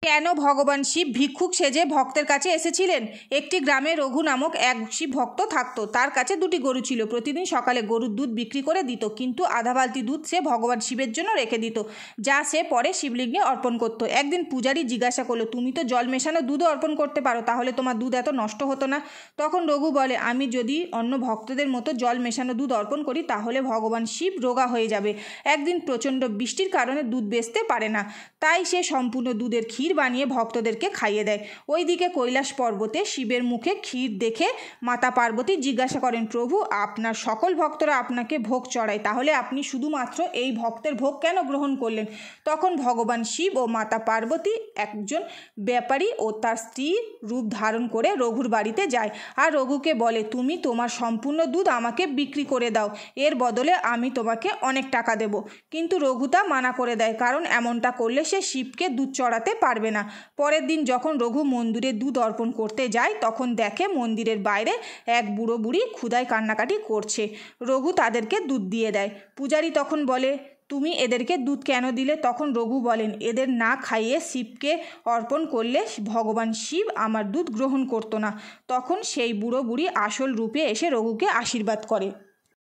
কেন ভগবান শিব ভিক্ষুক সেজে ভক্তের কাছে এসেছিলেন? একটি গ্রামে রঘু নামক এক শিব ভক্ত থাকতো। তার কাছে দুটি গরু ছিল। প্রতিদিন সকালে গরুর দুধ বিক্রি করে দিত, কিন্তু আধা বালতি দুধ সে ভগবান শিবের জন্য রেখে দিত, যা সে পরে শিবলিঙ্গে অর্পণ করত। একদিন পূজারী জিজ্ঞাসা করলো, তুমি তো জল মেশানো দুধও অর্পণ করতে পারো, তাহলে তোমার দুধ এত নষ্ট হতো না? তখন রঘু বলে, আমি যদি অন্য ভক্তদের মতো জল মেশানো দুধ অর্পণ করি তাহলে ভগবান শিব রোগা হয়ে যাবে। একদিন প্রচণ্ড বৃষ্টির কারণে দুধ বেচতে পারে না, তাই সে সম্পূর্ণ দুধের ক্ষীর বানিয়ে ভক্তদেরকে খাইয়ে দেয়। ওইদিকে কৈলাস পর্বতে শিবের মুখে ক্ষীর দেখে মাতা পার্বতী জিজ্ঞাসা করেন, প্রভু, আপনার সকল ভক্তরা আপনাকে ভোগ চড়ায়, তাহলে আপনি শুধুমাত্র এই ভক্তের ভোগ কেন গ্রহণ করলেন? তখন ভগবান শিব ও মাতা পার্বতী একজন ব্যাপারী ও তার স্ত্রী রূপ ধারণ করে রঘুর বাড়িতে যায় আর রঘুকে বলে, তুমি তোমার সম্পূর্ণ দুধ আমাকে বিক্রি করে দাও, এর বদলে আমি তোমাকে অনেক টাকা দেব। কিন্তু রঘু তা মানা করে দেয়, কারণ এমনটা করলে সে শিবকে দুধ চড়াতে পারবে না। পরের দিন যখন রঘু মন্দিরে দুধ অর্পণ করতে যায়, তখন দেখে মন্দিরের বাইরে এক বুড়ো বুড়ি ক্ষুধায় কান্নাকাটি করছে। রঘু তাদেরকে দুধ দিয়ে দেয়। পূজারী তখন বলে, তুমি এদেরকে দুধ কেন দিলে? তখন রঘু বলেন, এদের না খাইয়ে শিবকে অর্পণ করলে ভগবান শিব আমার দুধ গ্রহণ করতো না। তখন সেই বুড়ো বুড়ি আসল রূপে এসে রঘুকে আশীর্বাদ করে।